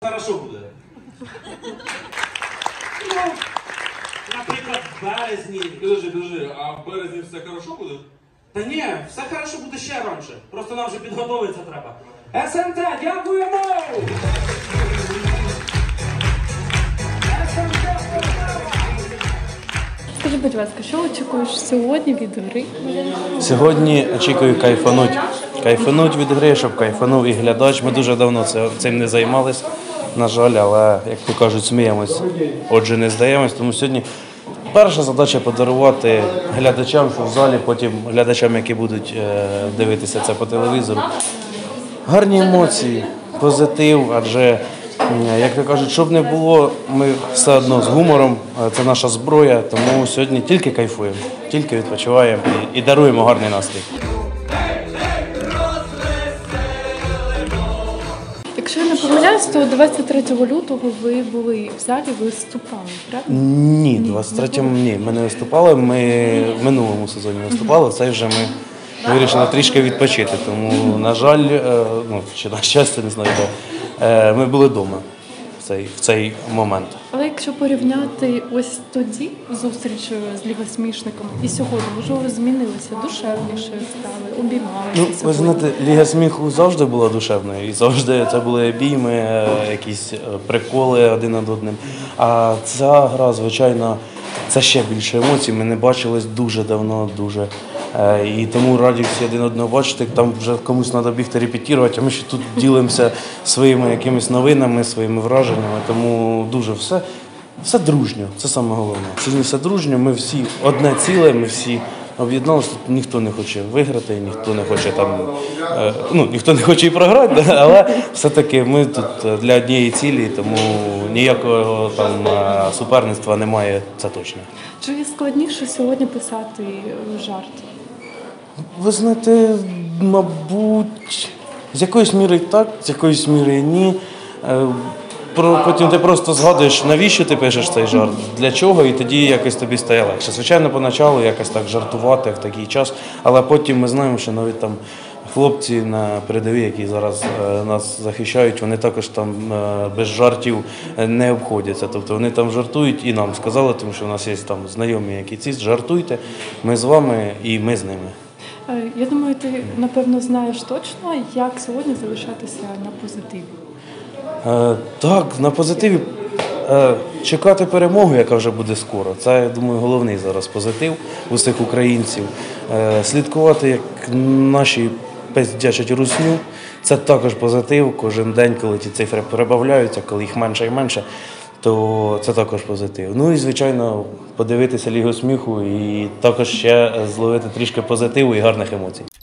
Хорошо буде. Ну, наприклад, в березні. Підожди, а в березні все хорошо буде? Та ні, все хорошо буде ще раніше. Просто нам вже підготовитися треба. СМТ, дякуємо! Скажи, будь ласка, що очікуєш сьогодні від гри? Сьогодні очікую кайфануть. Кайфануть від гри, щоб кайфанув і глядач. Ми дуже давно цим не займалися, на жаль, але, як то кажуть, сміємось, отже, не здаємось. Тому сьогодні перша задача – подарувати глядачам, що в залі, потім глядачам, які будуть дивитися це по телевізору. Гарні емоції, позитив, адже, як то кажуть, щоб не було, ми все одно з гумором, це наша зброя, тому сьогодні тільки кайфуємо, тільки відпочиваємо і даруємо гарний настрій. Якщо я не помиляюсь, то 23 лютого ви були в залі, виступали, правильно? Ні, 23-му ні, ми не виступали, ми в минулому сезоні виступали, в цей вже ми вирішили трішки відпочити, тому, на жаль, ну, чи на щастя, не знаю, ми були вдома в цей момент. Але якщо порівняти ось тоді зустріч з лігосмішниками і сьогодні, можливо, змінилися, душевніше стали, обіймалися Ну, сьогодні? ви знаєте, Ліга сміху завжди була душевною, і завжди це були обійми, якісь приколи один над одним. А ця гра, звичайно, це ще більше емоцій, ми не бачились дуже давно, дуже. І тому раді всі один одного бачити, там вже комусь треба бігти репетувати, а ми ще тут ділимося своїми якимись новинами, своїми враженнями, тому дуже все дружньо, це саме головне. Сьогодні все дружньо, ми всі одне ціле, ми всі об'єдналися, тут ніхто не хоче виграти, ніхто не хоче там, ну, ніхто не хоче і програти, але все-таки ми тут для однієї цілі, тому ніякого там суперництва немає, це точно. Чи складніше сьогодні писати жарт? Ви знаєте, мабуть, з якоїсь міри так, з якоїсь міри ні. Потім ти просто згадуєш, навіщо ти пишеш цей жарт, для чого, і тоді якось тобі стає легше. Звичайно, поначалу якось так жартувати в такий час, але потім ми знаємо, що навіть там хлопці на передовій, які зараз нас захищають, вони також там без жартів не обходяться. Тобто вони там жартують і нам сказали, тому що у нас є там знайомі, які ці жартуйте, ми з вами і ми з ними. Я думаю, ти, напевно, знаєш точно, як сьогодні залишатися на позитиві. Так, на позитиві чекати перемоги, яка вже буде скоро. Це, я думаю, головний зараз позитив усіх українців. Слідкувати, як наші пиздячать русню, це також позитив. Кожен день, коли ті цифри прибавляються, коли їх менше і менше, то це також позитив. Ну і, звичайно, подивитися Лігу сміху і також ще зловити трішки позитиву і гарних емоцій.